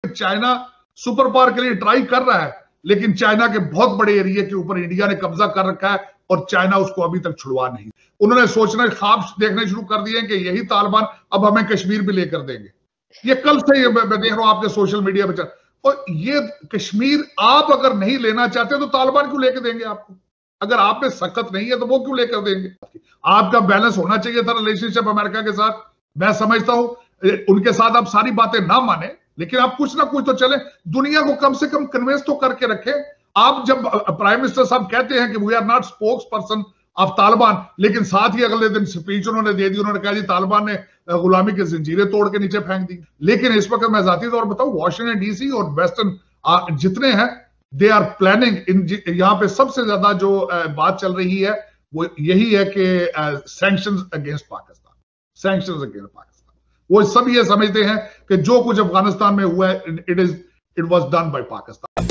China super power के लिए try कर रहा है, लेकिन चाइना के बहुत बड़े एरिया के ऊपर इंडिया ने कब्जा कर रखा है और चाइना उसको अभी तक छुड़वा नहीं। उन्होंने सोचने ख्वाब देखने शुरू कर दिए कि यही तालिबान अब हमें कश्मीर भी लेकर देंगे। ये कल से मैं देख रहा हूं आपके सोशल मीडिया पर। और ये कश्मीर आप अगर नहीं लेना चाहते तो तालिबान क्यों लेकर देंगे आपको? अगर आप में सख्त नहीं है तो वो क्यों लेकर देंगे? आपका बैलेंस होना चाहिए था रिलेशनशिप अमेरिका के साथ। मैं समझता हूं उनके साथ आप सारी बातें ना माने, लेकिन आप कुछ ना कुछ तो चले, दुनिया को कम से कम कन्विंस तो करके रखें। आप जब प्राइम मिनिस्टर साहब कहते हैं कि we are not spokesperson of Taliban, लेकिन साथ ही अगले दिन स्पीच उन्होंने दे दी, उन्होंने कहा जी तालिबान ने गुलामी की जंजीरें तोड़ के नीचे फेंक दी। लेकिन इस वक्त मैं जाती तौर बताऊं, वॉशिंगटन डीसी और वेस्टर्न जितने हैं, दे आर प्लानिंग यहां पे सबसे ज्यादा जो बात चल रही है वो यही है कि sanctions against Pakistan, sanctions against Pakistan. वो सब ये समझते हैं कि जो कुछ अफगानिस्तान में हुआ है it was done by Pakistan.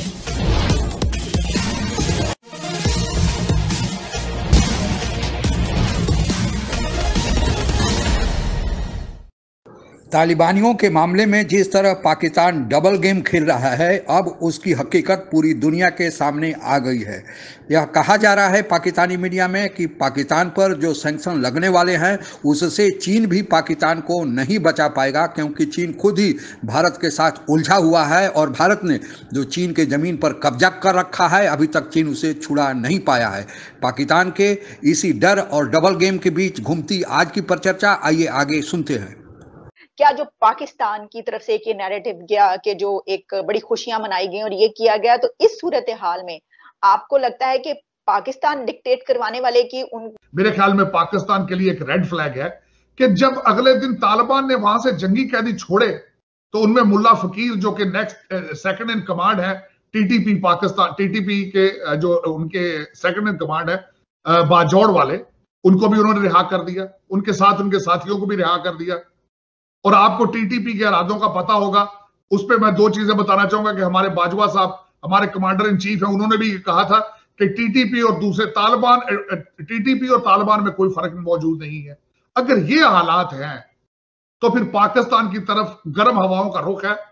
तालिबानियों के मामले में जिस तरह पाकिस्तान डबल गेम खेल रहा है, अब उसकी हकीकत पूरी दुनिया के सामने आ गई है। यह कहा जा रहा है पाकिस्तानी मीडिया में कि पाकिस्तान पर जो सैंक्शन लगने वाले हैं उससे चीन भी पाकिस्तान को नहीं बचा पाएगा, क्योंकि चीन खुद ही भारत के साथ उलझा हुआ है और भारत ने जो चीन के ज़मीन पर कब्जा कर रखा है अभी तक चीन उसे छुड़ा नहीं पाया है। पाकिस्तान के इसी डर और डबल गेम के बीच घूमती आज की परिचर्चा, आइए आगे सुनते हैं। क्या जो पाकिस्तान की तरफ से एक ये नैरेटिव गया कि जो एक बड़ी खुशियां मनाई गई और ये किया गया, तो इस सूरत हाल में आपको लगता है कि पाकिस्तान डिक्टेट करवाने वाले की मेरे ख्याल में पाकिस्तान के लिए एक रेड फ्लैग है कि जब अगले दिन तालिबान ने वहां से जंगी कैदी छोड़े तो उनमें मुल्ला फकीर जो कि नेक्स्ट सेकंड इन कमांड है टीटीपी पाकिस्तान, टीटीपी के जो उनके सेकंड इन कमांड है बाजौड़ वाले, उनको भी उन्होंने रिहा कर दिया, उनके साथ उनके साथियों को भी रिहा कर दिया। और आपको टीटीपी के इरादों का पता होगा, उस पर मैं दो चीजें बताना चाहूंगा कि हमारे बाजवा साहब हमारे कमांडर इन चीफ हैं, उन्होंने भी कहा था कि टीटीपी और दूसरे तालिबान, टीटीपी और तालिबान में कोई फर्क मौजूद नहीं है। अगर ये हालात हैं तो फिर पाकिस्तान की तरफ गर्म हवाओं का रुख है।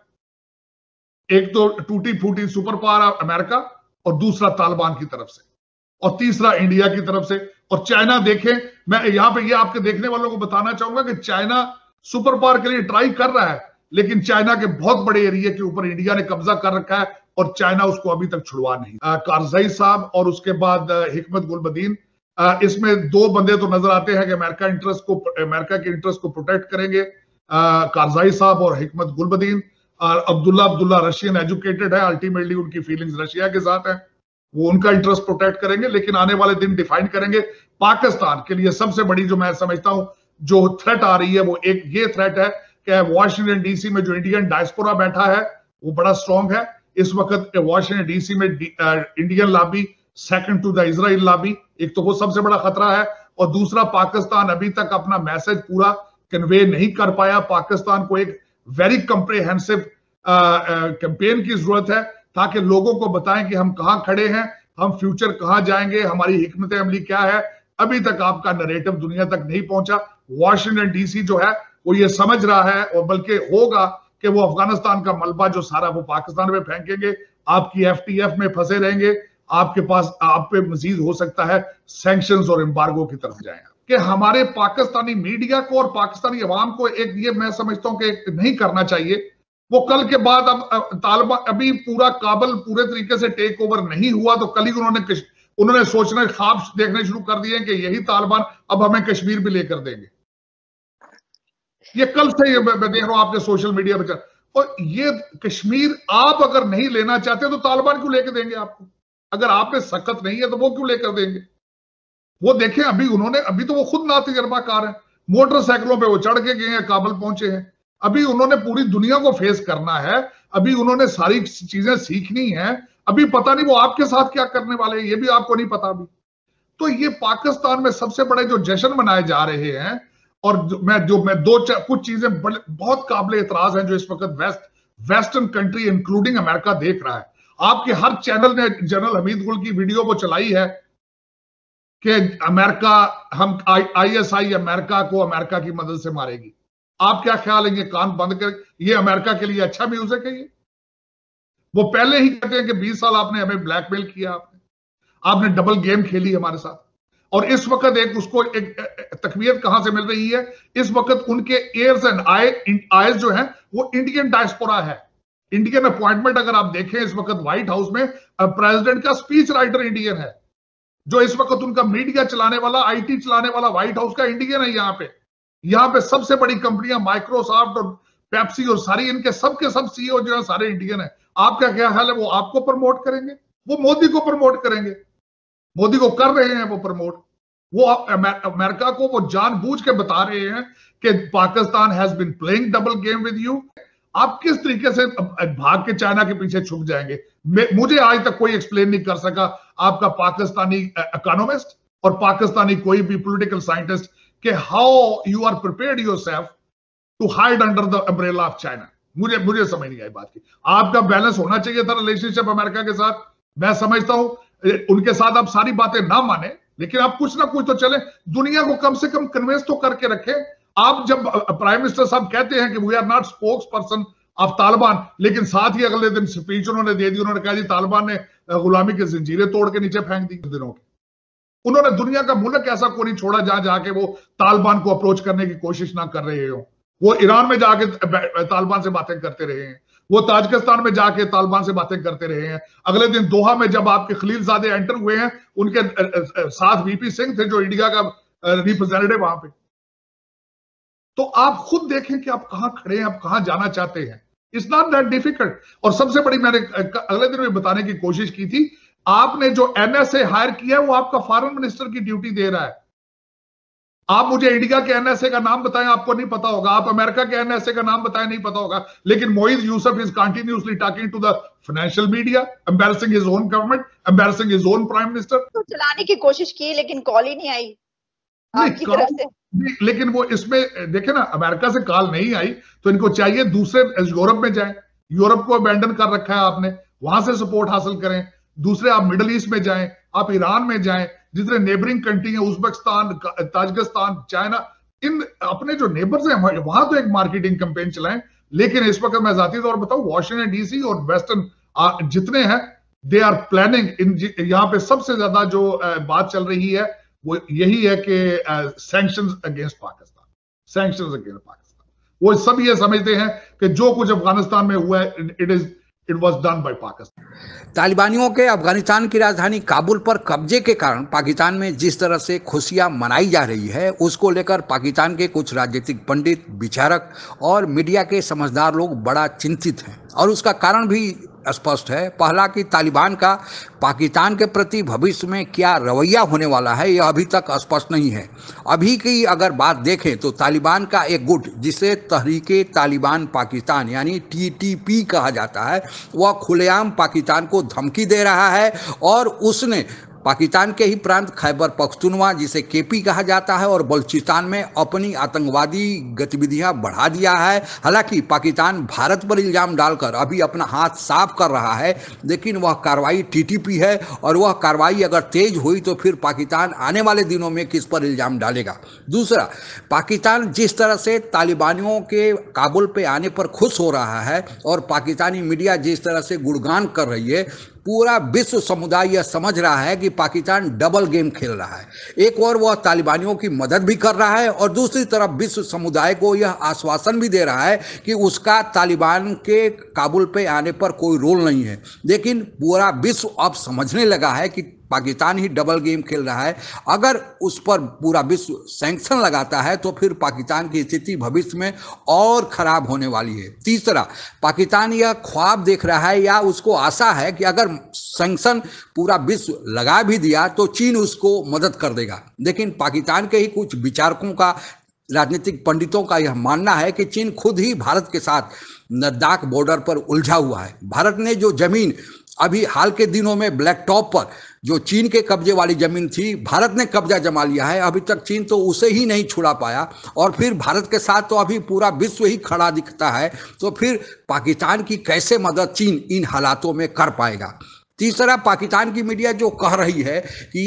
एक तो टूटी फूटी सुपर पावर अमेरिका और दूसरा तालिबान की तरफ से और तीसरा इंडिया की तरफ से। और चाइना देखें, मैं यहां पे ये आपके देखने वालों को बताना चाहूंगा कि चाइना सुपर पावर के लिए ट्राई कर रहा है, लेकिन चाइना के बहुत बड़े एरिया के ऊपर इंडिया ने कब्जा कर रखा है और चाइना उसको अभी तक छुड़वा नहीं। कारजाई साहब और उसके बाद हिकमत गुलबदीन, इसमें दो बंदे तो नजर आते हैं कि अमेरिका के इंटरेस्ट को प्रोटेक्ट करेंगे, कारजाई साहब और हिकमत गुलबदीन। अब्दुल्ला रशियन एजुकेटेड है, अल्टीमेटली उनकी फीलिंग्स रशिया के साथ है, वो उनका इंटरेस्ट प्रोटेक्ट करेंगे, लेकिन आने वाले दिन डिफाइन करेंगे। पाकिस्तान के लिए सबसे बड़ी जो मैं समझता हूं जो थ्रेट आ रही है वो एक ये थ्रेट है कि वॉशिंगटन डीसी में जो इंडियन डायस्पोरा बैठा है वो बड़ा स्ट्रांग है। इस वक्त वॉशिंगटन डीसी में Indian lobby second to the Israel lobby, एक तो वो सबसे बड़ा खतरा है, और दूसरा पाकिस्तान अभी तक अपना मैसेज पूरा कन्वे नहीं कर पाया। पाकिस्तान को एक वेरी कंप्रिहेंसिव कैंपेन की जरूरत है ताकि लोगों को बताएं कि हम कहां खड़े हैं, हम फ्यूचर कहां जाएंगे, हमारी हिकमत अमली क्या है। अभी तक आपका नैरेटिव दुनिया तक नहीं पहुंचा। वॉशिंगटन डीसी जो है वो ये समझ रहा है, और बल्कि होगा कि वो अफगानिस्तान का मलबा जो सारा वो पाकिस्तान में फेंकेंगे, आपकी एफटीएफ में फंसे रहेंगे, आपके पास आप पे मजीद हो सकता है सैंक्शंस और एम्बार्गो की तरफ जाए। कि हमारे पाकिस्तानी मीडिया को और पाकिस्तानी अवाम को एक ये मैं समझता हूं कि नहीं करना चाहिए। वो कल के बाद अब तालिबान अभी पूरा काबल पूरे तरीके से टेक ओवर नहीं हुआ, तो कल ही उन्होंने सोचने ख्वाब देखने शुरू कर दिए कि यही तालिबान अब हमें कश्मीर भी लेकर देंगे। ये कल से मैं देख रहा हूं आपके सोशल मीडिया पर। और ये कश्मीर आप अगर नहीं लेना चाहते तो तालिबान क्यों लेकर देंगे आपको? अगर आप में सख्त नहीं है तो वो क्यों लेकर देंगे? वो देखें, अभी तो वो खुद ना तजर्बाकार है, मोटरसाइकिलों पे वो चढ़ के गए हैं, काबल पहुंचे हैं। अभी उन्होंने पूरी दुनिया को फेस करना है, अभी उन्होंने सारी चीजें सीखनी है। अभी पता नहीं वो आपके साथ क्या करने वाले हैं, ये भी आपको नहीं पता अभी। तो ये पाकिस्तान में सबसे बड़े जो जश्न मनाए जा रहे हैं, और कुछ चीजें बहुत काबिल एतराज हैं जो इस वक्त वेस्टर्न कंट्री इंक्लूडिंग अमेरिका देख रहा है। आपके हर चैनल ने जनरल हमीद गुल की वीडियो को चलाई है कि अमेरिका, हम आईएसआई अमेरिका को अमेरिका की मदद से मारेगी। आप क्या ख्याल है, ये कान बंद कर, ये अमेरिका के लिए अच्छा म्यूजिक है? ये वो पहले ही कहते हैं कि 20 साल आपने हमें ब्लैकमेल किया, आपने डबल गेम खेली हमारे साथ, और इस वक्त एक उसको एक तकवीयत कहां से मिल रही है? इस वक्त उनके एयर्स एंड आईज जो है वो इंडियन डायस्पोरा है। इंडियन अपॉइंटमेंट अगर आप देखें इस वक्त व्हाइट हाउस में, प्रेसिडेंट का स्पीच राइटर इंडियन है, जो इस वक्त उनका मीडिया चलाने वाला, आईटी चलाने वाला व्हाइट हाउस का इंडियन है। यहाँ पे सबसे बड़ी कंपनियां माइक्रोसॉफ्ट और पेप्सी और सारी इनके सबके सब सीईओ जो है सारे इंडियन है। आपका क्या ख्याल है, वो आपको प्रमोट करेंगे? वो मोदी को प्रमोट करेंगे? मोदी को कर रहे हैं वो प्रमोट। वो अमेरिका को वो जानबूझ के बता रहे हैं कि Pakistan has been playing double game with you. आप किस तरीके से भाग के चाइना के पीछे छुप जाएंगे? मुझे आज तक कोई एक्सप्लेन नहीं कर सका आपका पाकिस्तानी इकोनॉमिस्ट और पाकिस्तानी कोई भी पॉलिटिकल साइंटिस्ट कि how you are prepared yourself to hide under the umbrella of China. मुझे समझ नहीं आई बात की। आपका बैलेंस होना चाहिए था रिलेशनशिप अमेरिका के साथ। मैं समझता हूं उनके साथ आप सारी बातें ना माने, लेकिन आप कुछ ना कुछ तो चले, दुनिया को कम से कम कन्विंस तो करके रखें। आप जब प्राइम मिनिस्टर साहब कहते हैं कि we are not spokesperson of Taliban, लेकिन साथ ही अगले दिन स्पीच उन्होंने दे दी, उन्होंने कहा जी तालिबान ने गुलामी की जंजीरें तोड़ के नीचे फेंक दी दिनों की। उन्होंने दुनिया का मुल्क ऐसा कोई नहीं छोड़ा जहां जाके वो तालिबान को अप्रोच करने की कोशिश ना कर रहे हो। वो ईरान में जाके तालिबान से बातें करते रहे हैं, वो ताजिकिस्तान में जाके तालिबान से बातें करते रहे हैं। अगले दिन दोहा में जब आपके खलीलजादे एंटर हुए हैं, उनके साथ वीपी सिंह थे जो इंडिया का रिप्रेजेंटेटिव वहां पे। तो आप खुद देखें कि आप कहां खड़े हैं, आप कहां जाना चाहते हैं। It's not that difficult. और सबसे बड़ी, मैंने अगले दिन में बताने की कोशिश की थी, आपने जो एनएसए हायर किया है वो आपका फॉरेन मिनिस्टर की ड्यूटी दे रहा है। आप मुझे इंडिया के एनएसए का नाम बताएं, आपको नहीं पता होगा। आप अमेरिका के एनएसए का नाम बताएं, नहीं पता होगा। लेकिन Moeed Yusuf is continuously talking to the financial media, embarrassing his own government, embarrassing his own prime minister. तो चलाने की कोशिश की लेकिन कॉल ही नहीं आई आपकी तरफ से। लेकिन वो इसमें देखे ना, अमेरिका से कॉल नहीं आई तो इनको चाहिए दूसरे यूरोप में जाएं। यूरोप को अबैंडन कर रखा है आपने, वहां से सपोर्ट हासिल करें। दूसरे आप मिडल ईस्ट में जाएं, आप ईरान में जाएं, जितने नेबरिंग कंट्री हैं, उज्बेकिस्तान, ताजिकिस्तान, चाइना, इन अपने जो नेबर्स हैं वहां तो एक मार्केटिंग कैंपेन चलाएं। लेकिन इस वक्त मैं जाती तौर पर बताऊं, वॉशिंगटन डीसी और वेस्टर्न जितने हैं, दे आर प्लानिंग इन। यहाँ पे सबसे ज्यादा जो बात चल रही है वो यही है कि sanctions against Pakistan, sanctions against Pakistan. वो सब ये समझते हैं कि जो कुछ अफगानिस्तान में हुआ है, it was done by Pakistan. तालिबानियों के अफगानिस्तान की राजधानी काबुल पर कब्जे के कारण पाकिस्तान में जिस तरह से खुशियां मनाई जा रही है, उसको लेकर पाकिस्तान के कुछ राजनीतिक पंडित, विचारक और मीडिया के समझदार लोग बड़ा चिंतित हैं। और उसका कारण भी स्पष्ट है। पहला कि तालिबान का पाकिस्तान के प्रति भविष्य में क्या रवैया होने वाला है, यह अभी तक स्पष्ट नहीं है। अभी की अगर बात देखें तो तालिबान का एक गुट, जिसे तहरीके तालिबान पाकिस्तान यानी TTP कहा जाता है, वह खुलेआम पाकिस्तान को धमकी दे रहा है और उसने पाकिस्तान के ही प्रांत खैबर पख्तूनवा, जिसे KP कहा जाता है, और बलूचिस्तान में अपनी आतंकवादी गतिविधियां बढ़ा दिया है। हालांकि पाकिस्तान भारत पर इल्ज़ाम डालकर अभी अपना हाथ साफ कर रहा है, लेकिन वह कार्रवाई TTP है और वह कार्रवाई अगर तेज हुई तो फिर पाकिस्तान आने वाले दिनों में किस पर इल्ज़ाम डालेगा। दूसरा, पाकिस्तान जिस तरह से तालिबानियों के काबुल पे आने पर खुश हो रहा है और पाकिस्तानी मीडिया जिस तरह से गुणगान कर रही है, पूरा विश्व समुदाय यह समझ रहा है कि पाकिस्तान डबल गेम खेल रहा है। एक और वह तालिबानियों की मदद भी कर रहा है और दूसरी तरफ विश्व समुदाय को यह आश्वासन भी दे रहा है कि उसका तालिबान के काबुल पे आने पर कोई रोल नहीं है। लेकिन पूरा विश्व अब समझने लगा है कि पाकिस्तान ही डबल गेम खेल रहा है। अगर उस पर पूरा विश्व सैंक्शन लगाता है तो फिर पाकिस्तान की स्थिति भविष्य में और खराब होने वाली है। तीसरा, पाकिस्तान यह ख्वाब देख रहा है या उसको आशा है कि अगर सैंक्शन पूरा विश्व लगा भी दिया तो चीन उसको मदद कर देगा। लेकिन पाकिस्तान के ही कुछ विचारकों का, राजनीतिक पंडितों का यह मानना है कि चीन खुद ही भारत के साथ लद्दाख बॉर्डर पर उलझा हुआ है। भारत ने जो जमीन अभी हाल के दिनों में ब्लैक टॉप पर जो चीन के कब्जे वाली जमीन थी, भारत ने कब्जा जमा लिया है। अभी तक चीन तो उसे ही नहीं छुड़ा पाया और फिर भारत के साथ तो अभी पूरा विश्व ही खड़ा दिखता है। तो फिर पाकिस्तान की कैसे मदद चीन इन हालातों में कर पाएगा। तीसरा, पाकिस्तान की मीडिया जो कह रही है कि यह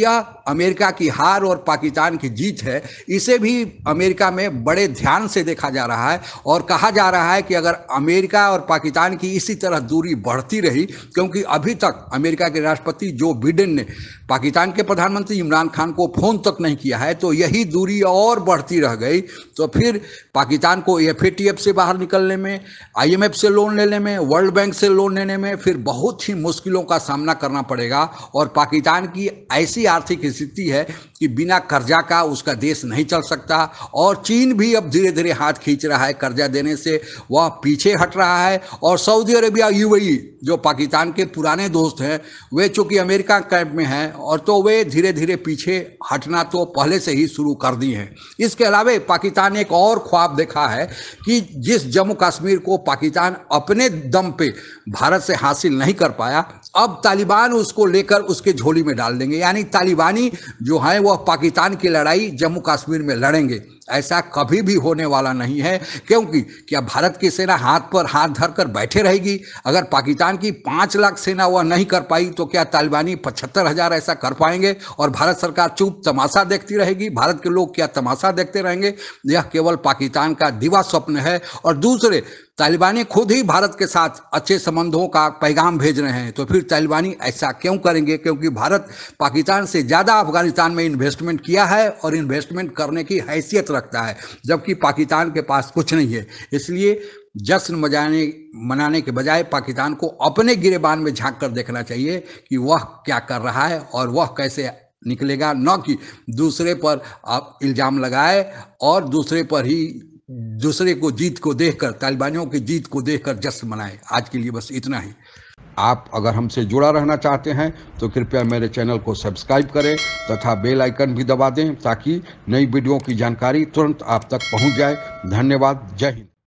अमेरिका की हार और पाकिस्तान की जीत है, इसे भी अमेरिका में बड़े ध्यान से देखा जा रहा है और कहा जा रहा है कि अगर अमेरिका और पाकिस्तान की इसी तरह दूरी बढ़ती रही, क्योंकि अभी तक अमेरिका के राष्ट्रपति जो बिडेन ने पाकिस्तान के प्रधानमंत्री इमरान खान को फोन तक नहीं किया है, तो यही दूरी और बढ़ती रह गई तो फिर पाकिस्तान को FATF से बाहर निकलने में, IMF से लोन लेने में, वर्ल्ड बैंक से लोन लेने में फिर बहुत ही मुश्किलों का सामना करना पड़ेगा। और पाकिस्तान की ऐसी आर्थिक स्थिति है कि बिना कर्जा का उसका देश नहीं चल सकता और चीन भी अब धीरे धीरे हाथ खींच रहा है कर्जा देने से, वह पीछे हट रहा है। और सऊदी अरेबिया, UAE जो पाकिस्तान के पुराने दोस्त हैं, वे चूंकि अमेरिका कैंप में हैं और तो वे धीरे धीरे पीछे हटना तो पहले से ही शुरू कर दी हैं। इसके अलावा पाकिस्तान ने एक और ख्वाब देखा है कि जिस जम्मू कश्मीर को पाकिस्तान अपने दम पे भारत से हासिल नहीं कर पाया, अब तालिबान उसको लेकर उसके झोली में डाल देंगे, यानी तालिबानी जो है वह पाकिस्तान की लड़ाई जम्मू कश्मीर में लड़ेंगे। ऐसा कभी भी होने वाला नहीं है, क्योंकि क्या भारत की सेना हाथ पर हाथ धरकर बैठे रहेगी? अगर पाकिस्तान की 5 लाख सेना वह नहीं कर पाई तो क्या तालिबानी 75,000 ऐसा कर पाएंगे और भारत सरकार चुप तमाशा देखती रहेगी? भारत के लोग क्या तमाशा देखते रहेंगे? यह केवल पाकिस्तान का दिवा स्वप्न है। और दूसरे, तालिबानी खुद ही भारत के साथ अच्छे संबंधों का पैगाम भेज रहे हैं, तो फिर तालिबानी ऐसा क्यों करेंगे? क्योंकि भारत पाकिस्तान से ज़्यादा अफगानिस्तान में इन्वेस्टमेंट किया है और इन्वेस्टमेंट करने की हैसियत रखता है, जबकि पाकिस्तान के पास कुछ नहीं है। इसलिए जश्न मनाने के बजाय पाकिस्तान को अपने गिरेबान में झांक कर देखना चाहिए कि वह क्या कर रहा है और वह कैसे निकलेगा, न कि दूसरे पर आप इल्ज़ाम लगाए और दूसरे को जीत को देखकर, तालिबानियों की जीत को देखकर जश्न मनाए। आज के लिए बस इतना ही। आप अगर हमसे जुड़ा रहना चाहते हैं तो कृपया मेरे चैनल को सब्सक्राइब करें तथा बेल आइकन भी दबा दें ताकि नई वीडियो की जानकारी तुरंत आप तक पहुंच जाए। धन्यवाद। जय हिंद।